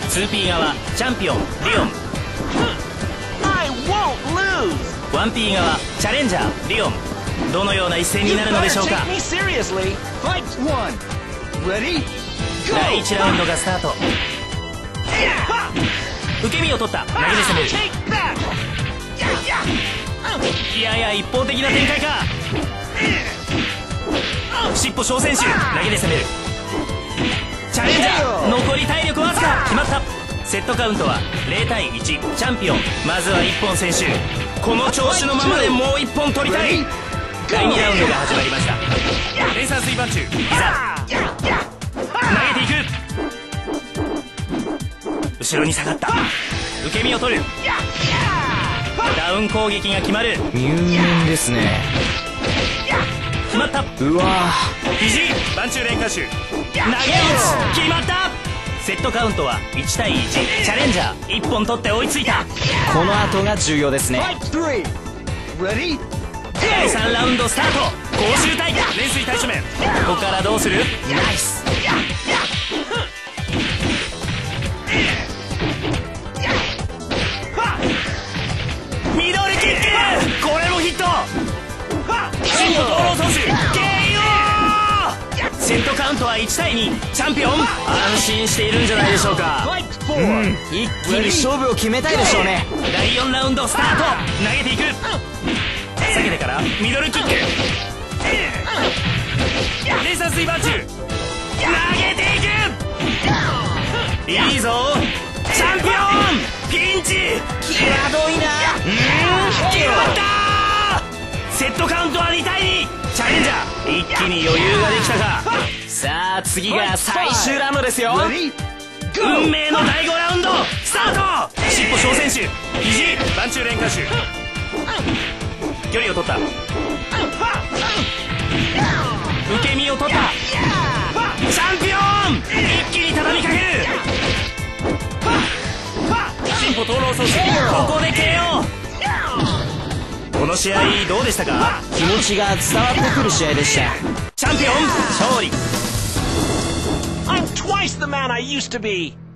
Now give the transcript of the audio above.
2P 側チャンピオンリオン、 1P 側チャレンジャーリオン。どのような一戦になるのでしょうか。第1ラウンドがスタート。受け身を取った。投げで攻める。いやや一方的な展開か。尻尾小選手投げで攻める。チャレンジャー残り体力わずか。決まった。セットカウントは0対1。チャンピオンまずは1本先取。この調子のままでもう1本取りたい。第2ラウンドが始まりました。連鎖水盤中いざ投げていく。後ろに下がった。受け身を取る。ダウン攻撃が決まる。 入念ですね。 決まった。 うわ肘盤中連下手投げ打ち決まった。セットカウントは1対1。チャレンジャー1本取って追いついた。 この後が重要ですね。 第3ラウンドスタート。攻守対連水対処面。ここからどうする。ナイス。ミドルキックこれもヒット。進歩東郎投手 KO。 セットカウントは1対2。チャンピオン安心しているんじゃないでしょうか。 一気に勝負を決めたいでしょうね。 第4ラウンドスタート。投げていく。下げてからミドルキック。連鎖水盤中投げていく。いいぞチャンピオン。ピンチ際どいな。 決まった。セットカウントは2対2。チャレンジャー一気に余裕ができたか。 さあ次が最終ラウンドですよ。 運命の第5ラウンドスタート。尻尾小選手肘盤中連下手距離を取った。受け身を取った。チャンピオン一気に畳みかける。進歩東郎投手ここで KO。 この試合どうでしたか。 気持ちが伝わってくる試合でした。 チャンピオン勝利。 I'm twice the man I used to be.